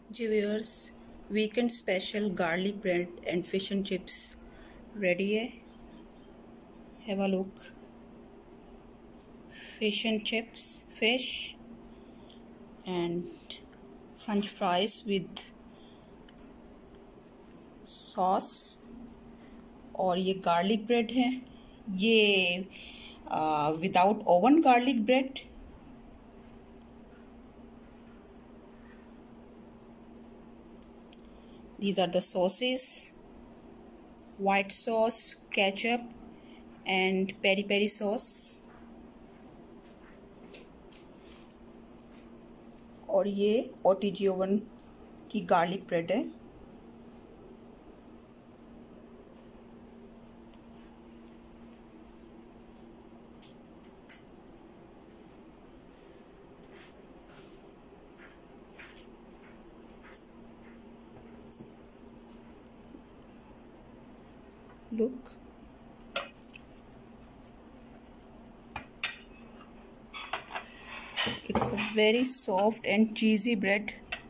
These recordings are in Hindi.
Ji viewers, weekend special garlic bread and fish and chips ready है. Have a look. Fish and chips, fish and French fries with sauce. और ये गार्लिक ब्रेड है. ये without oven garlic bread. These are the sauces: white sauce, ketchup and peri peri sauce. और ये OTG ओवन की गार्लिक ब्रेड है. Look. It's a very soft and cheesy bread.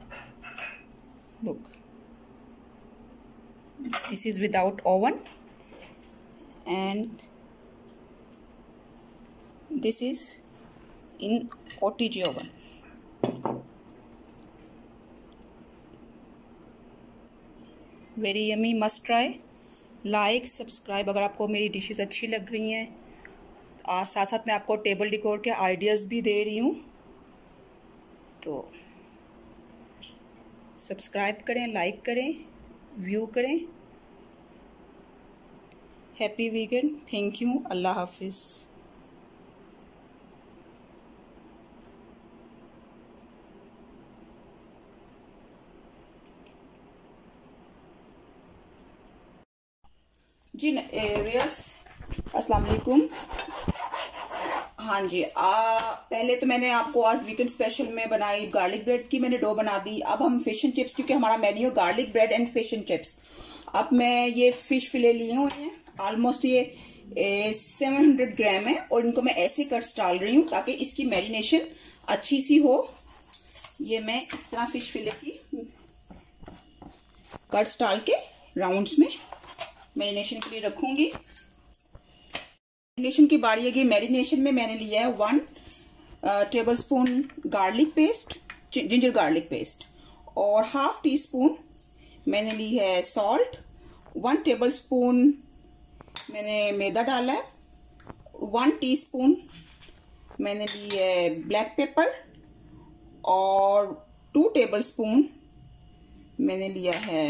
Look. This is without oven and this is in OTG oven. Very yummy, must try. Like subscribe अगर आपको मेरी डिशेस अच्छी लग रही हैं. साथ साथ मैं आपको टेबल डिकोर के आइडियाज़ भी दे रही हूँ, तो सब्सक्राइब करें, लाइक करें, व्यू करें. Happy weekend. Thank you. अल्लाह हाफिज़. जी व्यूअर्स, अस्सलाम वालेकुम. हाँ जी, पहले तो मैंने आपको आज वीकेंड स्पेशल में बनाई गार्लिक ब्रेड की, मैंने डो बना दी. अब हम फिश एंड चिप्स, क्योंकि हमारा menu garlic bread and fish and chips. अब मैं ये फिश फिले लिए हुए हैं. ऑलमोस्ट ये 700 ग्राम है और इनको मैं ऐसे कट्स डाल रही हूँ ताकि इसकी मैरिनेशन अच्छी सी हो. ये मैं इस तरह फिश फिले की कट्स डाल के राउंड्स में मैरिनेशन के लिए रखूंगी. मैरिनेशन की बारी है. मैरिनेशन में मैंने लिया है 1 tablespoon garlic paste, ginger garlic paste, और ½ टीस्पून मैंने ली है सॉल्ट. 1 टेबलस्पून मैंने मैदा डाला है. 1 टीस्पून मैंने ली है ब्लैक पेपर और 2 टेबलस्पून मैंने लिया है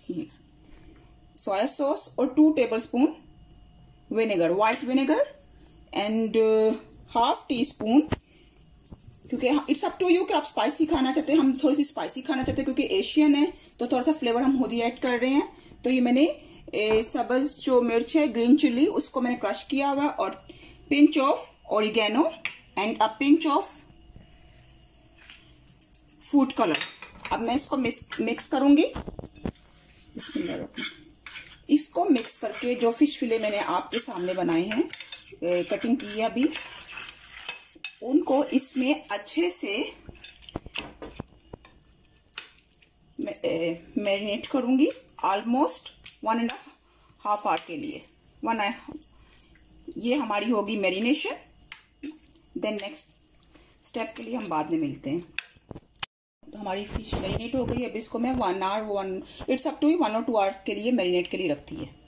सोया सॉस और 2 tablespoon vinegar, white vinegar, and ½ teaspoon, क्योंकि इट्स अप टू यू कि आप स्पाइसी खाना चाहते हैं. हम थोड़ी सी स्पाइसी खाना चाहते हैं क्योंकि एशियन है, तो थोड़ा सा फ्लेवर हम खुद ही ऐड कर रहे हैं. तो ये मैंने सब्ज जो मिर्च है, ग्रीन चिल्ली, उसको मैंने क्रश किया हुआ, और pinch of oregano and a pinch of food colour. अब मैं इसको मिक्स करूंगी. इसको मिक्स करके जो फिश फिले मैंने आपके सामने बनाए हैं, कटिंग की है अभी, उनको इसमें अच्छे से मैरिनेट करूंगी. ऑलमोस्ट 1.5 आवर के लिए. ये हमारी होगी मैरिनेशन. देन नेक्स्ट स्टेप के लिए हम बाद में मिलते हैं. तो हमारी फिश मैरिनेट हो गई. अब इसको मैं 1 आवर, इट्स अप टू 1 और 2 आवर्स के लिए मैरिनेट के लिए रखती है.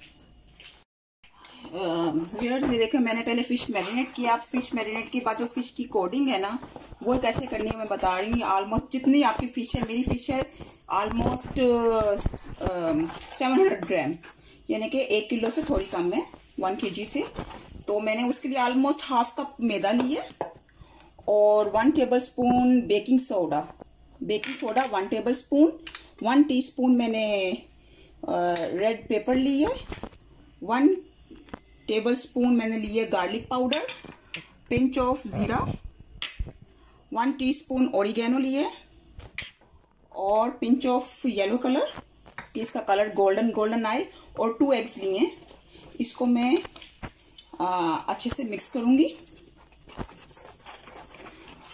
व्यूअर्स, ये देखें, मैंने पहले फिश मैरिनेट किया. अब फिश मैरिनेट के बाद जो फिश की कोडिंग है ना, वो कैसे करनी है मैं बता रही हूँ. ऑलमोस्ट जितनी आपकी फिश है, मेरी फिश है ऑलमोस्ट 700 ग्राम, यानी कि 1 किलो से थोड़ी कम है, 1 kg से. तो मैंने उसके लिए ऑलमोस्ट ½ कप मैदा लिया और 1 tablespoon baking soda 1 tablespoon, 1 teaspoon मैंने रेड पेपर ली है, 1 टेबलस्पून मैंने लिए गार्लिक पाउडर, पिंच ऑफ जीरा, 1 टीस्पून ओरिगेनो लिए, और पिंच ऑफ येलो कलर कि इसका कलर गोल्डन आए, और 2 एग्स लिए. इसको मैं अच्छे से मिक्स करूंगी.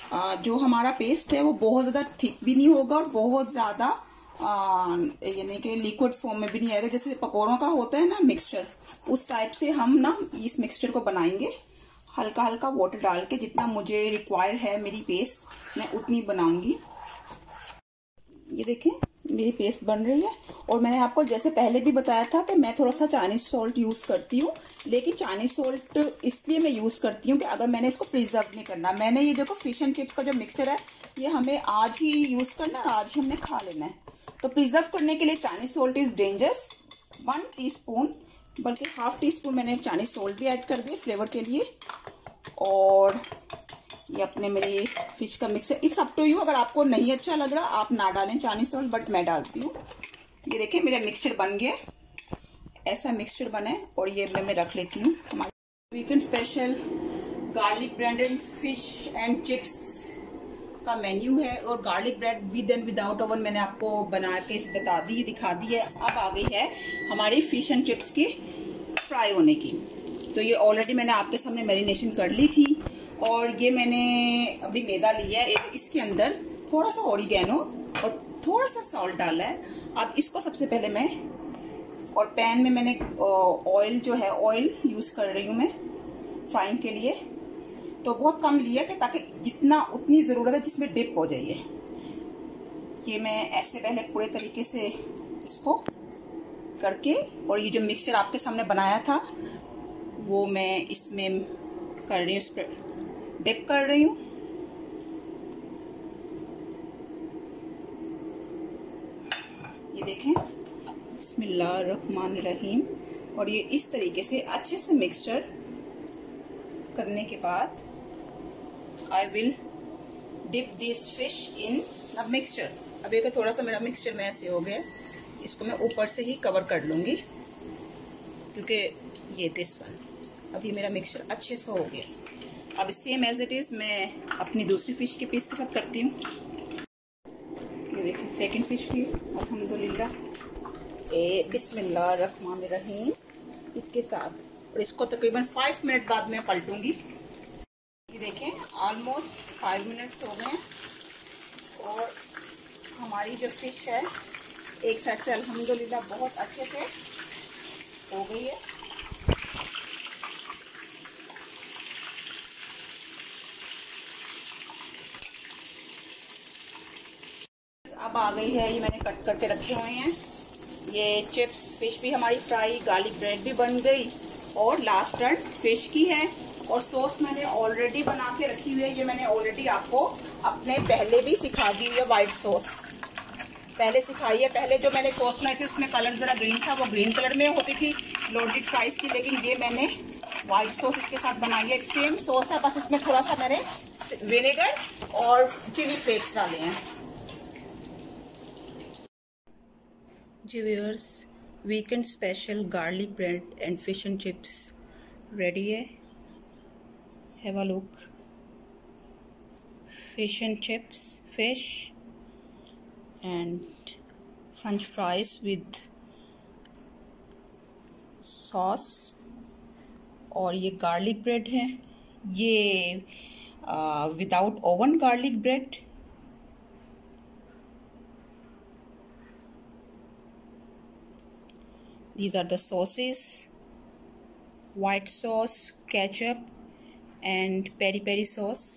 जो हमारा पेस्ट है वो बहुत ज़्यादा थिक भी नहीं होगा और बहुत ज़्यादा यानी कि लिक्विड फॉर्म में भी नहीं आएगा। जैसे पकौड़ों का होता है ना मिक्सचर, उस टाइप से हम ना इस मिक्सचर को बनाएंगे। हल्का हल्का वाटर डाल के, जितना मुझे रिक्वायर्ड है मेरी पेस्ट मैं उतनी बनाऊंगी। ये देखें मेरी पेस्ट बन रही है। और मैंने आपको जैसे पहले भी बताया था कि मैं थोड़ा सा चाइनीज सॉल्ट यूज़ करती हूँ, लेकिन चाइनीज सॉल्ट इसलिए मैं यूज़ करती हूँ कि अगर मैंने इसको प्रिजर्व नहीं करना, मैंने ये देखो फिश एंड चिप्स का जो मिक्सचर है ये हमें आज ही यूज़ करना है, आज ही हमने खा लेना है। तो प्रिजर्व करने के लिए Chinese salt is dangerous. 1 teaspoon, बल्कि हाफ टी स्पून मैंने चाइनीज सॉल्ट भी ऐड कर दिया फ्लेवर के लिए। और ये अपने मेरे फिश का mixture, it's up to you, अगर आपको नहीं अच्छा लग रहा आप ना डालें चाइनीज सॉल्ट, बट मैं डालती हूँ। ये देखिए मेरा मिक्सचर बन गया, ऐसा मिक्सचर बना है। और ये मैं रख लेती हूँ। हमारे weekend special garlic bread and fish and chips का मेन्यू है। और garlic bread with and without oven मैंने आपको बना के बता दी, दिखा दी है। अब आ गई है हमारी फिश एंड चिप्स की फ्राई होने की। तो ये ऑलरेडी मैंने आपके सामने मैरिनेशन कर ली थी। और ये मैंने अभी मैदा लिया है, एक इसके अंदर थोड़ा सा ऑरिगेनो और थोड़ा सा सॉल्ट डाला है। अब इसको सबसे पहले मैं, और पैन में मैंने ऑयल जो है ऑयल यूज कर रही हूँ मैं फ्राइंग के लिए। तो बहुत कम लिया कि ताकि जितना उतनी जरूरत है जिसमें डिप हो जाइए। ये मैं ऐसे पहले पूरे तरीके से इसको करके, और ये जो मिक्सचर आपके सामने बनाया था वो मैं इसमें कर रही हूँ, इस पर डिप कर रही हूँ। ये देखें, बिस्मिल्लाहिर्रहमानिर्रहीम। और ये इस तरीके से अच्छे से मिक्सचर करने के बाद I will dip this fish in the mixture. अब एक थोड़ा सा मेरा मिक्सचर में ऐसे हो गया, इसको मैं ऊपर से ही कवर कर लूँगी क्योंकि ये दिस वन, अभी मेरा मिक्सचर अच्छे से हो गया। अब सेम एज इट इज़ मैं अपनी दूसरी फ़िश के पीस के साथ करती हूँ। ये देखिए सेकंड फ़िश भी अल्हम्दुलिल्लाह बिस्मिल्लाहिर्रहमानिर्रहीम इसके साथ। और इसको तकरीबन 5 मिनट बाद मैं पलटूँगी। ये देखें ऑलमोस्ट 5 मिनट्स हो गए हैं और हमारी जो फ़िश है एक साइड से अल्हम्दुलिल्लाह बहुत अच्छे से हो गई है। अब आ गई है, ये मैंने कट करके रखे हुए हैं ये चिप्स। फिश भी हमारी फ्राई, गार्लिक ब्रेड भी बन गई और लास्ट टर्न फिश की है। और सॉस मैंने ऑलरेडी बना के रखी हुई है। ये मैंने ऑलरेडी आपको अपने पहले भी सिखा दी हुई है, वाइट सॉस पहले सिखाई है। पहले जो मैंने सॉस बनाई थी उसमें कलर ज़रा ग्रीन था, वो ग्रीन कलर में होती थी लोडेड फ्राइज़ की, लेकिन ये मैंने वाइट सॉस इसके साथ बनाई है। सेम सॉस है, बस इसमें थोड़ा सा मैंने विनेगर और चिली फ्लेक्स डाले हैं। जी viewers, weekend special garlic bread and fish and chips ready है। Have a look, fish and chips, fish and french fries with sauce। और ये गार्लिक ब्रेड है, ये without oven garlic bread. These are the sauces, white sauce, ketchup and peri peri sauce।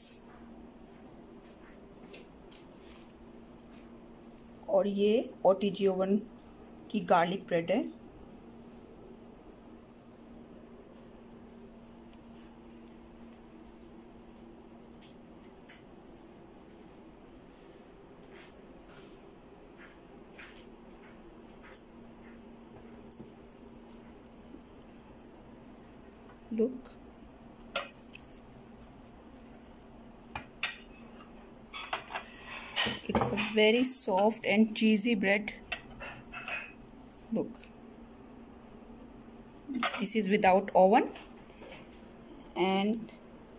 और ये OTG ओवन की गार्लिक ब्रेड है। Look, it's a very soft and cheesy bread। Look, this is without oven and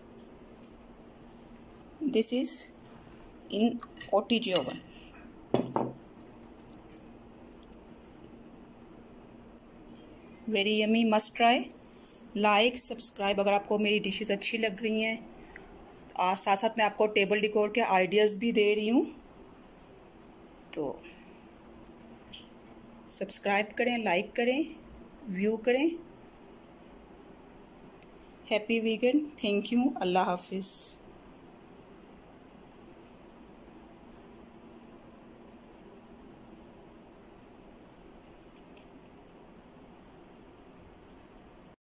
this is in OTG oven। Very yummy, must try. Like, subscribe. अगर आपको मेरी डिशेस अच्छी लग रही हैं साथ साथ मैं आपको टेबल डेकोर के आइडियाज़ भी दे रही हूँ। तो सब्सक्राइब करें, लाइक करें, व्यू करें। Happy weekend. Thank you. अल्लाह हाफिज़।